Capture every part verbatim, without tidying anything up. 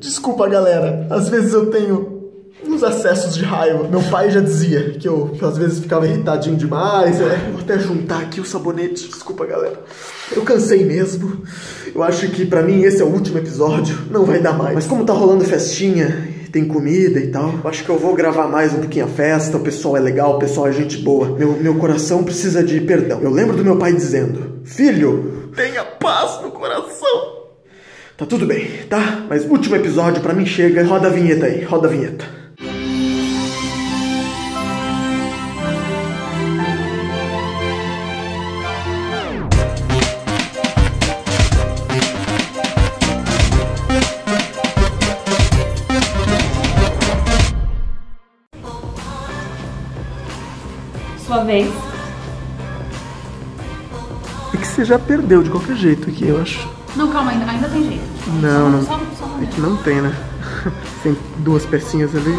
Desculpa, galera. Às vezes eu tenho uns acessos de raiva. Meu pai já dizia que eu, que eu às vezes ficava irritadinho demais. É. Vou até juntar aqui o sabonete. Desculpa, galera. Eu cansei mesmo. Eu acho que pra mim esse é o último episódio. Não vai dar mais. Mas como tá rolando festinha, tem comida e tal, eu acho que eu vou gravar mais um pouquinho a festa. O pessoal é legal, o pessoal é gente boa. Meu, meu coração precisa de perdão. Eu lembro do meu pai dizendo: filho, tenha paz no coração. Tá tudo bem, tá? Mas último episódio pra mim chega. Roda a vinheta aí, roda a vinheta. Sua vez. É que você já perdeu de qualquer jeito aqui, eu acho. Não, calma, ainda, ainda tem jeito. Não, não. Só, só um é que não tem, né? Tem duas pecinhas ali.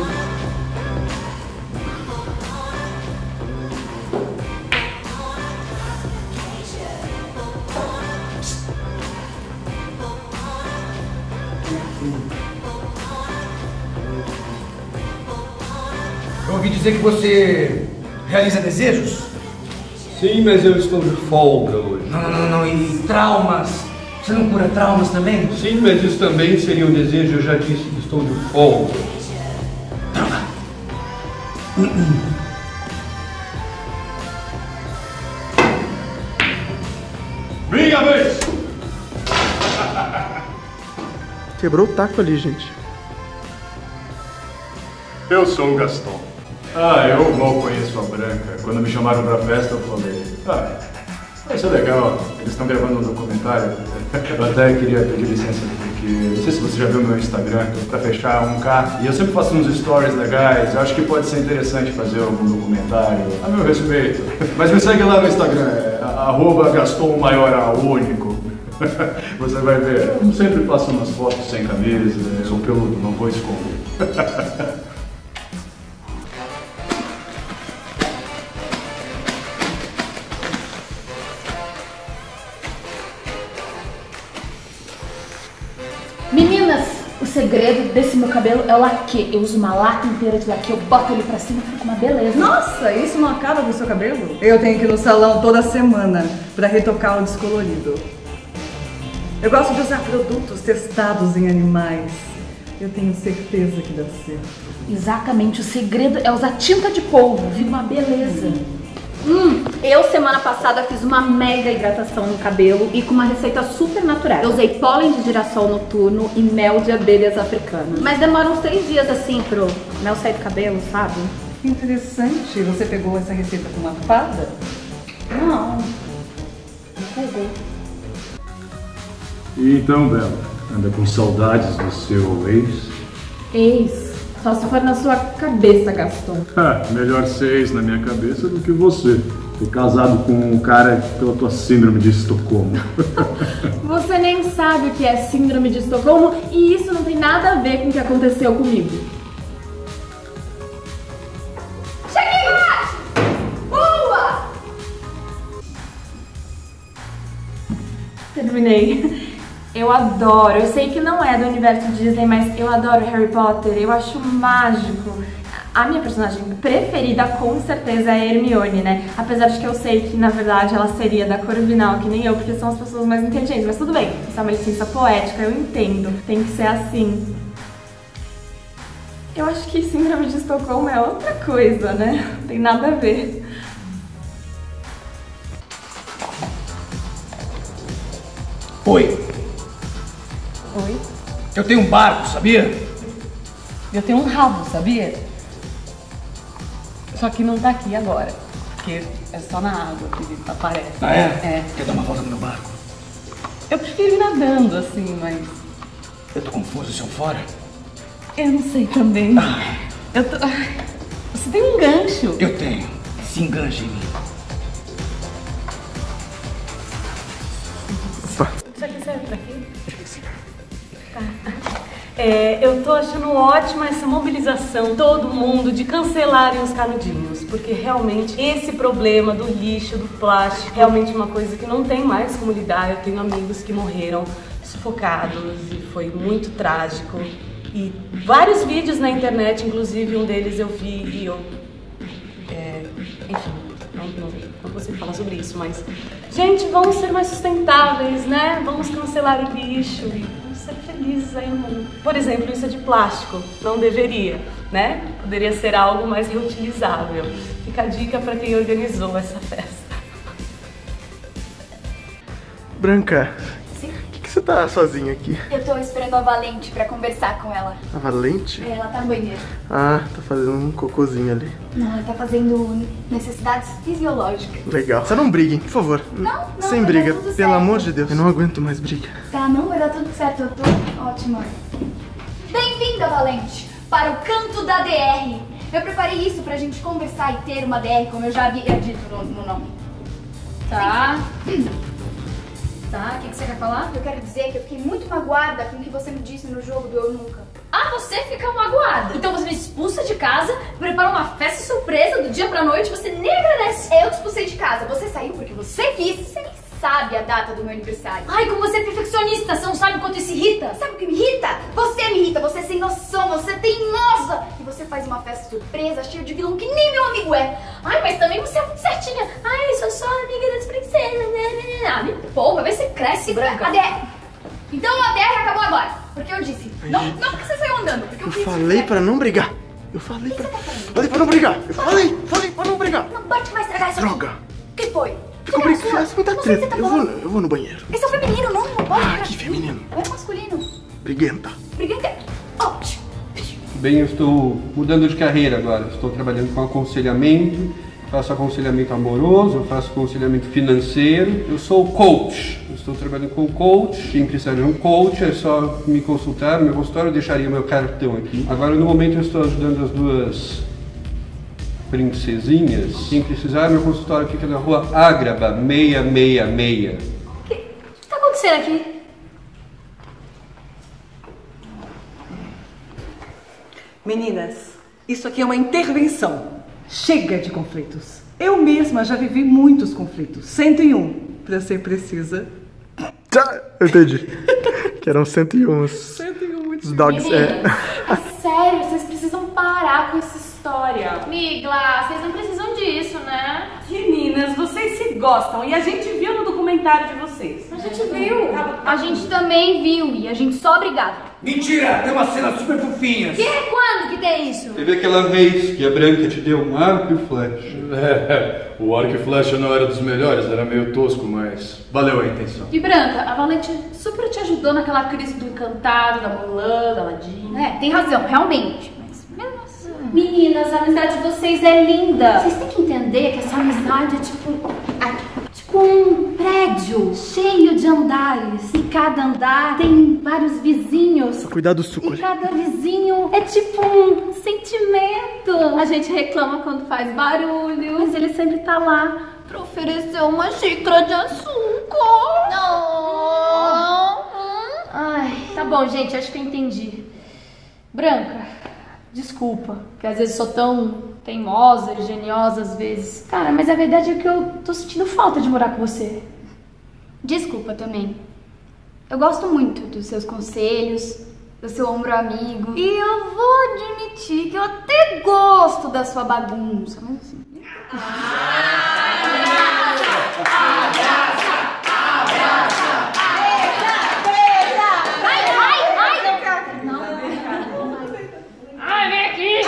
Eu ouvi dizer que você realiza desejos? Sim, mas eu estou de folga hoje. Não, não, não, não. E traumas? Você não cura traumas também? Sim, mas isso também seria um desejo. Eu já disse que estou de folga. Droga! Minha vez! Quebrou o taco ali, gente. Eu sou o Gaston. Ah, eu mal conheço a Branca. Quando me chamaram pra festa, eu falei: ah, vai ser legal. Eles estão gravando um documentário. Eu até queria pedir licença, porque não sei se você já viu meu Instagram, pra fechar um K. E eu sempre faço uns stories legais. Eu acho que pode ser interessante fazer algum documentário. A meu respeito. Mas me segue lá no Instagram, é arroba Gaston Maior A Único. Você vai ver. Eu sempre faço umas fotos sem camisa. Eu sou peludo, não vou esconder. Meninas, o segredo desse meu cabelo é o laque. Eu uso uma lata inteira de laque, eu boto ele pra cima e fica uma beleza. Nossa, isso não acaba com o seu cabelo? Eu tenho que ir no salão toda semana pra retocar o descolorido. Eu gosto de usar produtos testados em animais. Eu tenho certeza que dá certo. Exatamente, o segredo é usar tinta de polvo, fica uma beleza. Hum, eu semana passada fiz uma mega hidratação no cabelo e com uma receita super natural. Eu usei pólen de girassol noturno e mel de abelhas africanas. Mas demora uns três dias assim pro mel sair do cabelo, sabe? Interessante, você pegou essa receita com uma fada? Não, não pegou. E então, Bela, anda com saudades do seu ex? Ex, só se for na sua cabeça, Gaston. Ah, melhor ser ex na minha cabeça do que você. Ter casado com um cara pela tua síndrome de Estocolmo. Você nem sabe o que é síndrome de Estocolmo e isso não tem nada a ver com o que aconteceu comigo. Cheguei, Nath! Boa! Terminei. Eu adoro, eu sei que não é do universo Disney, mas eu adoro Harry Potter, eu acho mágico. A minha personagem preferida com certeza é a Hermione, né? Apesar de que eu sei que na verdade ela seria da Corvinal, que nem eu, porque são as pessoas mais inteligentes, mas tudo bem, isso é uma licença poética, eu entendo, tem que ser assim. Eu acho que síndrome de Estocolmo é outra coisa, né? Não tem nada a ver. Oi. Oi? Eu tenho um barco, sabia? Eu tenho um rabo, sabia? Só que não tá aqui agora, porque é só na água que ele aparece. Ah, é? É. Quer dar uma volta no meu barco? Eu prefiro ir nadando, assim, mas... Eu tô confuso, se eu fora? Eu não sei também. Ah. Eu tô... Você tem um gancho. Eu tenho. Se enganche em mim. Você quer sair daqui? Tá. É, eu tô achando ótima essa mobilização, todo mundo, de cancelarem os canudinhos, porque realmente esse problema do lixo, do plástico, realmente é uma coisa que não tem mais como lidar. Eu tenho amigos que morreram sufocados e foi muito trágico. E vários vídeos na internet, inclusive um deles eu vi e eu... É, enfim, não, não, não consigo falar sobre isso, mas... Gente, vamos ser mais sustentáveis, né? Vamos cancelar o lixo e vamos ser felizes aí no mundo. Por exemplo, isso é de plástico, não deveria, né? Poderia ser algo mais reutilizável. Fica a dica para quem organizou essa festa. Branca, Sim? por que você tá sozinha aqui? Eu tô esperando a Valente pra conversar com ela. A Valente? É, ela tá no banheiro. Ah, tá fazendo um cocôzinho ali. Não, ela tá fazendo necessidades fisiológicas. Legal. Só não briguem, por favor. Não, não, Sem vai briga, dar tudo pelo certo. amor de Deus. Eu não aguento mais briga. Tá, não, vai dar tudo certo, eu tô ótima. Bem-vinda, Valente, para o Canto da D R. Eu preparei isso pra gente conversar e ter uma D R, como eu já havia dito no, no nome. Tá. Tá, o que, que você quer falar? Eu quero dizer que eu fiquei muito magoada com o que você me disse no jogo do Eu Nunca. Ah, você fica magoada. Então você me expulsa de casa, prepara uma festa surpresa do dia pra noite, você nem agradece. Eu te expulsei de casa, você saiu porque você quis. Você nem sabe a data do meu aniversário. Ai, como você é perfeccionista, você não sabe o quanto isso irrita. Sabe o que me irrita? Você me irrita, você é sem noção, você é teimosa. E você faz uma festa surpresa cheia de vilão que nem meu amigo é. Ai, mas também você é muito certinha. Ai, eu sou só amiga das princesas, né? Ah, me poupa, vê se cresce, branca. A D R. Então a D R acabou agora. Porque eu disse. Não, não porque você saiu andando. Porque eu, Eu quis falei dizer. pra não brigar. Eu falei pra... Falei pra não brigar. Eu falei, falei pra não brigar. Não pode mais estragar isso aqui. Droga. O que foi? Ficou Tira a brincando, sua. faz muita Não sei o que treta. você tá Eu vou, falando. eu vou no banheiro. Esse é o feminino, não. Não pode. Ah, ficar que assim. feminino. É o masculino. Briguenta. Briguenta. Oh. Bem, eu estou mudando de carreira agora. Estou trabalhando com aconselhamento, faço aconselhamento amoroso, eu faço aconselhamento financeiro. Eu sou coach. Eu estou trabalhando com coach. Quem precisar de um coach é só me consultar no meu consultório. Eu deixaria meu cartão aqui. Agora, no momento, eu estou ajudando as duas princesinhas. Quem precisar, meu consultório fica na rua Ágraba, seiscentos e sessenta e seis. O que tá acontecendo aqui? Meninas, isso aqui é uma intervenção. Chega de conflitos. Eu mesma já vivi muitos conflitos. cento e um, pra ser precisa. Tá, eu entendi. Que eram cento e um. cento e um, muito Os dogs, é. É sério, vocês precisam parar com essa história. Migla, vocês não precisam disso, né? Meninas, vocês se gostam e a gente viu no documentário de vocês. A gente viu. A gente também viu e a gente só brigava. Mentira! Tem uma cena super fofinha. Que? Quando que tem isso? Teve aquela vez que a Branca te deu um arco e flecha. É, o arco e flecha não era dos melhores, era meio tosco, mas valeu a intenção. E Branca, a Valente super te ajudou naquela crise do Encantado, da Mulan, da Aladdin. É, tem razão, realmente. Mas mesmo assim. Meninas, a amizade de vocês é linda. Vocês têm que entender que essa amizade é tipo. Tipo um prédio cheio de andares. E cada andar tem vários vizinhos. Cuidado do suco E ali. cada vizinho é tipo um sentimento. A gente reclama quando faz barulho, mas ele sempre tá lá pra oferecer uma xícara de açúcar. Não. Ai, tá bom, gente, acho que eu entendi. Branca, desculpa, que às vezes sou tão teimosa e geniosa às vezes. Cara, mas a verdade é que eu tô sentindo falta de morar com você. Desculpa também. Eu gosto muito dos seus conselhos, do seu ombro amigo. E eu vou admitir que eu até gosto da sua bagunça, mas assim. Ai, vem aqui!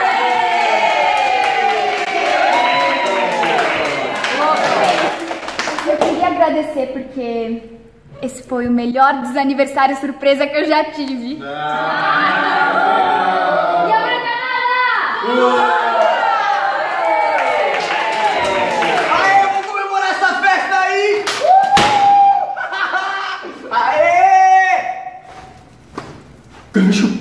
Eu queria agradecer porque esse foi o melhor desaniversário surpresa que eu já tive. E a Branca nada! Aê, vamos comemorar essa festa aí! Uh! Aê! Gancho.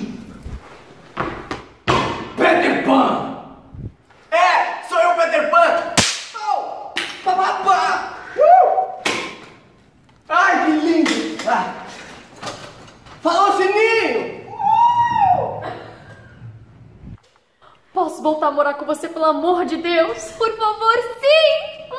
Peter Pan! É, sou eu, Peter Pan! Oh, papapá! Uh! Ai, que lindo! Ah. Falou, sininho! Uh! Posso voltar a morar com você, pelo amor de Deus? Por favor, sim!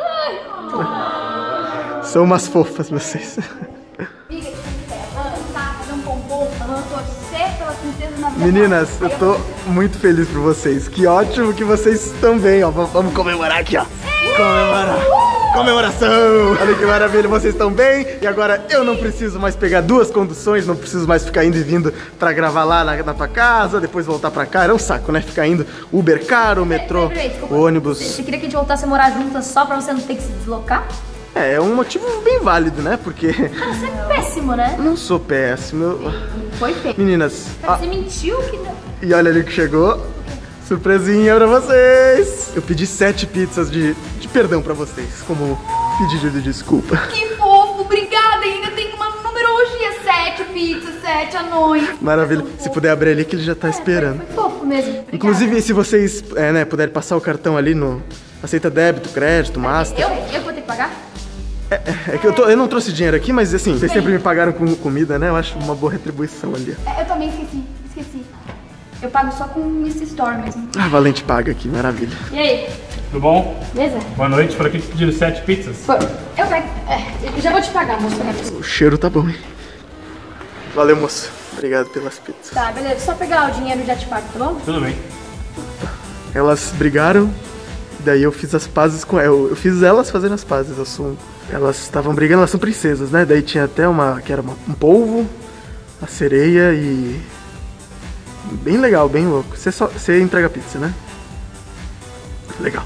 Ai. São umas fofas vocês. Amiga, que tem que cantar, fazer um pompom. bom. Vamos torcer pelas princesas na vida. Meninas, eu tô muito feliz por vocês. Que ótimo que vocês estão bem, ó. Vamos comemorar aqui, ó. Comemorar. Comemoração! Olha que maravilha, vocês estão bem. E agora eu não preciso mais pegar duas conduções, não preciso mais ficar indo e vindo pra gravar lá na, na tua casa, depois voltar pra cá. Era um saco, né? Ficar indo Uber caro, metrô, Peraí, peraí, desculpa. ônibus. Você queria que a gente voltasse a morar juntas só pra você não ter que se deslocar? É, é um motivo bem válido, né? Porque Cara, você é péssimo, né? não sou péssimo. eu- Foi feio. Meninas, ah, Você mentiu que não. e olha ali que chegou. Surpresinha pra vocês. Eu pedi sete pizzas de, de perdão pra vocês, como pedido de desculpa. Que fofo, obrigada. Ainda tem uma numerologia: sete pizzas, sete anões. Maravilha. Se puder abrir ali que ele já tá esperando. Foi fofo mesmo. Obrigada. Inclusive, se vocês é, né, puderem passar o cartão ali no... Aceita débito, crédito, master. Eu, eu vou ter que pagar? É que eu, tô, eu não trouxe dinheiro aqui, mas assim, vocês sempre me pagaram com comida, né? Eu acho uma boa retribuição ali. É, eu também esqueci, esqueci. Eu pago só com esse store mesmo. Ah, Valente paga aqui, maravilha. E aí, Tudo bom? beleza? Boa noite, por aqui pedindo sete pizzas. Foi. Eu pego. É, eu já vou te pagar, moço. O cheiro tá bom, hein? Valeu, moço. Obrigado pelas pizzas. Tá, beleza. Só pegar o dinheiro e já te pago, tá bom? Tudo bem. Elas brigaram, daí eu fiz as pazes com elas. Eu, eu fiz elas fazendo as pazes. Eu sou um... Elas estavam brigando, elas são princesas, né? Daí tinha até uma, que era uma, um polvo, a sereia e... Bem legal, bem louco. Você só, você entrega pizza, né? Legal.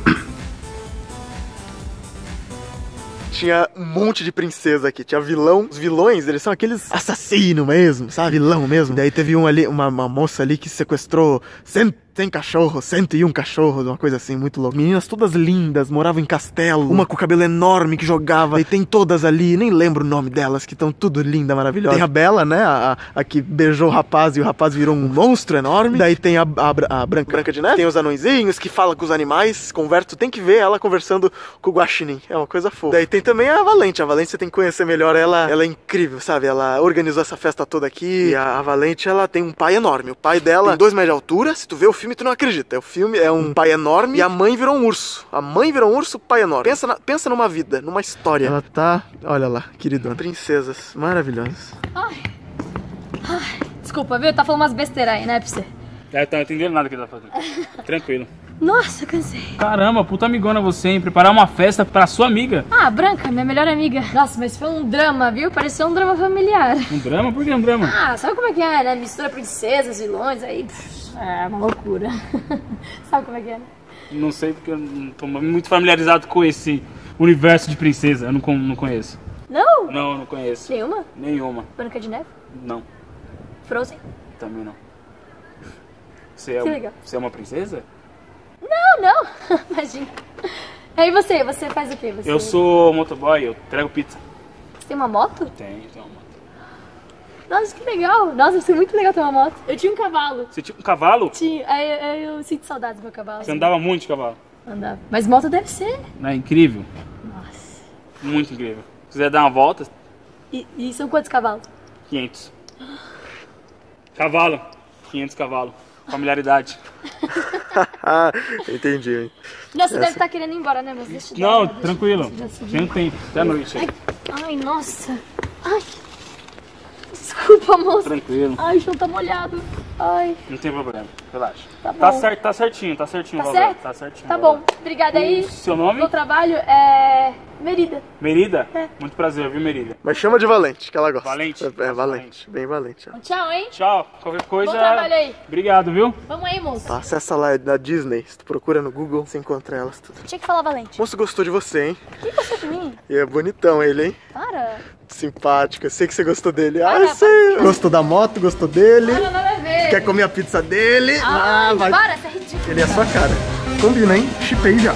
Tinha um monte de princesa aqui, tinha vilão. Os vilões, eles são aqueles assassinos mesmo, sabe? Vilão mesmo. Daí teve um ali, uma, uma moça ali que sequestrou cem, cem cachorros, cento e um cachorros, uma coisa assim, muito louca. Meninas todas lindas, moravam em castelo. Uma com o cabelo enorme que jogava. E tem todas ali, nem lembro o nome delas, que estão tudo linda, maravilhosa. Tem a Bela, né? A, a, a que beijou o rapaz e o rapaz virou um monstro enorme. Daí tem a, a, a Branca, Branca de Neve. Tem os anõezinhos que falam com os animais, conversa. Tu tem que ver ela conversando com o Guaxinim. É uma coisa fofa. Daí tem também a Valente. A Valente você tem que conhecer melhor. Ela, ela é incrível, sabe? Ela organizou essa festa toda aqui. E a, a Valente, ela tem um pai enorme. O pai dela tem dois metros de altura. Se tu vê o filme, tu não acredita. O filme é um pai enorme e a mãe virou um urso. A mãe virou um urso, o pai enorme. Pensa, na, pensa numa vida, numa história. Ela tá... Olha lá, queridona. Princesas maravilhosas. Ai. Ai. Desculpa, viu? Tá falando umas besteiras aí, né, pra você? É, tá entendendo nada que ele tá fazendo. Tranquilo. Nossa, cansei. Caramba, puta amigona você, hein? Preparar uma festa pra sua amiga. Ah, Branca, minha melhor amiga. Nossa, mas foi um drama, viu? Pareceu um drama familiar. Um drama? Por que um drama? Ah, sabe como é que é, né? Mistura princesas, vilões, aí... pff, é uma loucura. Sabe como é que é, né? Não sei porque eu não tô muito familiarizado com esse universo de princesa. Eu não, con- não conheço. Não? Não, eu não conheço. Nenhuma? Nenhuma. Branca de Neve? Não, Frozen? também não. Você é, Que um- legal. você é uma princesa? Não, não. Imagina. E você? Você faz o quê? Você... Eu sou motoboy, eu entrego pizza. Você tem uma moto? Tenho, tenho uma moto. Nossa, que legal. Nossa, isso é muito legal ter uma moto. Eu tinha um cavalo. Você tinha um cavalo? Tinha. Aí, aí eu sinto saudades do meu cavalo. Você andava muito de cavalo. Andava. Mas moto deve ser. Não é incrível? Nossa. Muito incrível. Se quiser dar uma volta, E, e são quantos cavalos? quinhentos. Cavalo, quinhentos cavalos. Familiaridade. Entendi. Não, você deve estar querendo ir embora, né? Mas deixa eu dar Não, uma- deixa- tranquilo. deixa eu subir. Tem um tempo, até a noite. aí. Ai, nossa. Ai. Desculpa, moça. Tranquilo, Ai, o chão tá molhado. Ai. não tem problema. Relaxa. Tá bom. Tá, cer tá certinho, tá certinho Tá o valor. certo? Tá certinho. Tá o valor. bom. Obrigada aí. O seu nome? Meu trabalho é Merida. Merida? É. Muito prazer, viu, Merida? Mas chama de Valente, que ela gosta. Valente? É, é Valente. Valente, bem Valente. ó. Tchau, hein? Tchau, qualquer coisa. Bom trabalho aí. Obrigado, viu? Vamos aí, moço. Tá, acessa lá na Disney, se tu procura no Google, você encontra elas tudo. Tinha que falar valente. Moço gostou de você, hein? O que gostou de mim? E é bonitão ele, hein? Para. Simpático, eu sei que você gostou dele. Ah, Para, eu sei. Gostou da moto, gostou dele. Não, nada a ver. Quer comer a pizza dele? Ai, ah, vai. para, você é ridículo. Ele é a sua cara. Combina, hein? Chipei já.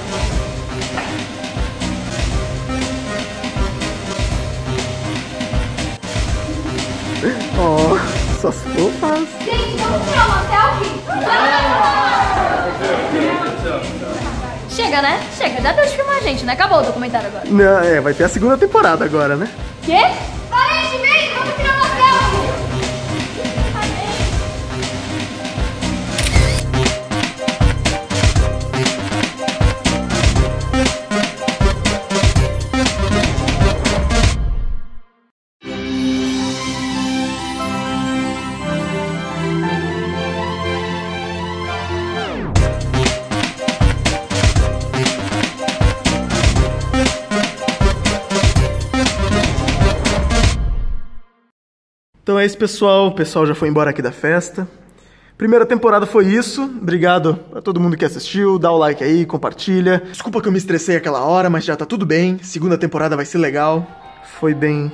Oh, suas fofas. Gente, vamos tirar uma selfie? Chega, né? Chega, já deu de filmar a gente, né? Acabou o documentário agora. Não, é, vai ter a segunda temporada agora, né? Quê? Valente, vem, vamos tirar uma selfie! Então é isso, pessoal. O pessoal já foi embora aqui da festa. Primeira temporada foi isso. Obrigado a todo mundo que assistiu. Dá o like aí, compartilha. Desculpa que eu me estressei aquela hora, mas já tá tudo bem. Segunda temporada vai ser legal. Foi bem...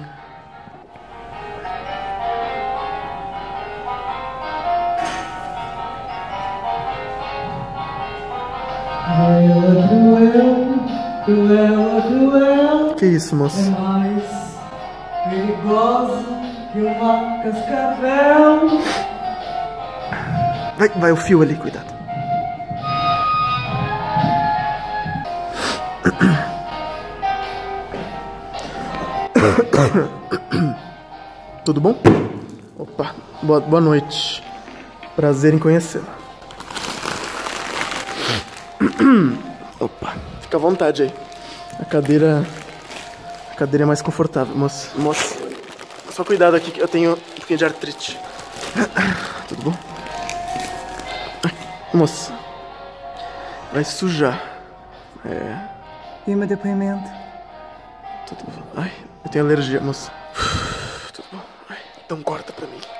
Que isso, moço? É mais perigosa que uma cascavel. Vai, vai o fio ali, cuidado. Tudo bom? Opa, boa, boa noite. Prazer em conhecê-la. Opa, fica à vontade aí. A cadeira... A cadeira é mais confortável, moça. Moça, só cuidado aqui que eu tenho um pouquinho de artrite. Tudo bom? Moça, vai sujar. É... E meu depoimento? Tudo bom. Ai, eu tenho alergia, moça. Tudo bom. Ai, então corta pra mim.